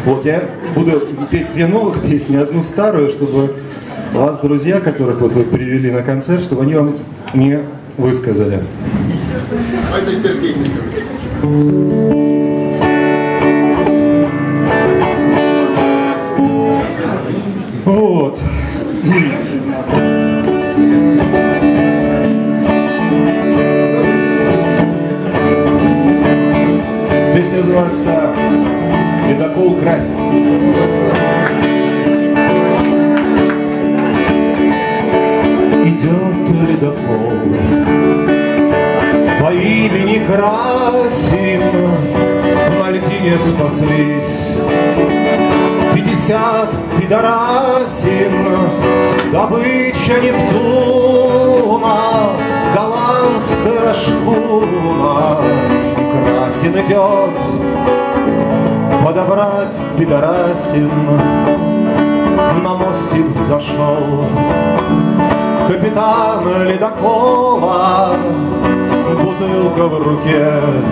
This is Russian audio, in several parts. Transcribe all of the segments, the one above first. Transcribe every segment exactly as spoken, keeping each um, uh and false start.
Вот я буду петь две новых песни, одну старую, чтобы вас, друзья, которых вот вы привели на концерт, чтобы они вам не высказали. А это терпение. Вот. Песня называется «Ледокол красит». Идет ледокол по имени Красин, на льдине спаслись пятьдесят пидорасин, добыча Нептуна, голландская шхуна. Красин идет подобрать пидорасин, на мостик взошел капитан ледокола, бутылка в руке,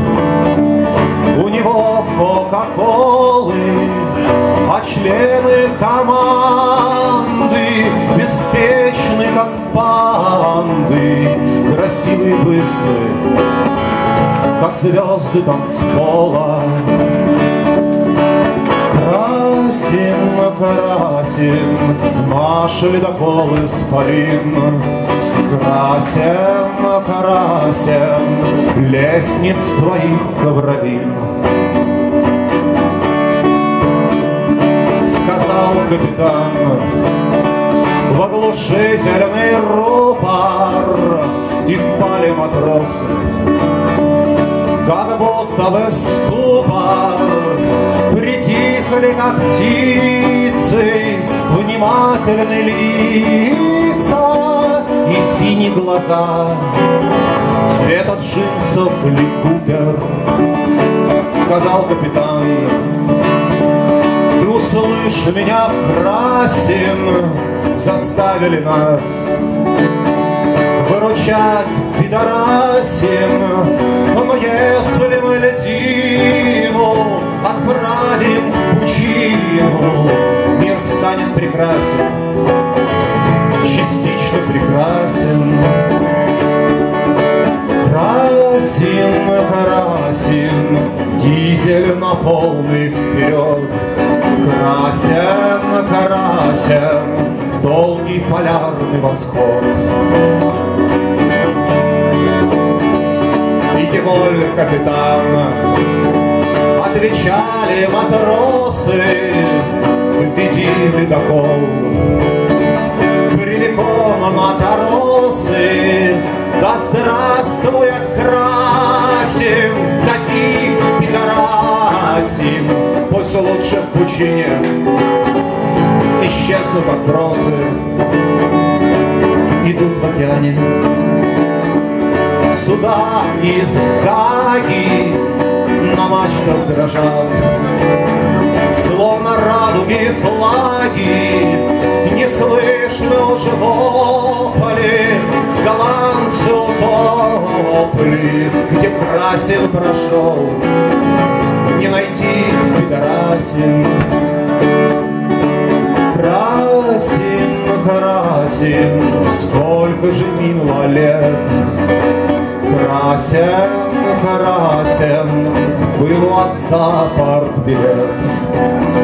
у него кока-колы, а члены команды беспечны, как панды, красивые, быстрые, как звезды танцпола. Красим, красим наш ледокол исполин, красим, красим лестниц твоих ковровин. Сказал капитан в оглушительный рупор, и впали матросы, как будто бы в ступор, притихли, как птицы, внимательны лица и синие глаза, цвета джинсов Ли Купер. Сказал капитан: ты услышь меня, Красин, заставили нас выручать пидорасин, но если мы льдину отправим в пучину, мир станет прекрасен, частично прекрасен. Красин, красин, дизель на полный вперед, красен, красен долгий полярный восход. И воль капитана, отвечали матросы, веди ледокол прямиком матросы. Да здравствует Красин, топи пидорасин, пусть лучше в пучине исчезнут отбросы. Идут в океане суда из Гаги, на мачтах дрожат словно радуги флаги. Не слышно уже вопли, голландцу топли, где Красин прошел, не найти пидорасин. Красин, красин, сколько же минуло лет. Красен, красен, был у отца партбилет.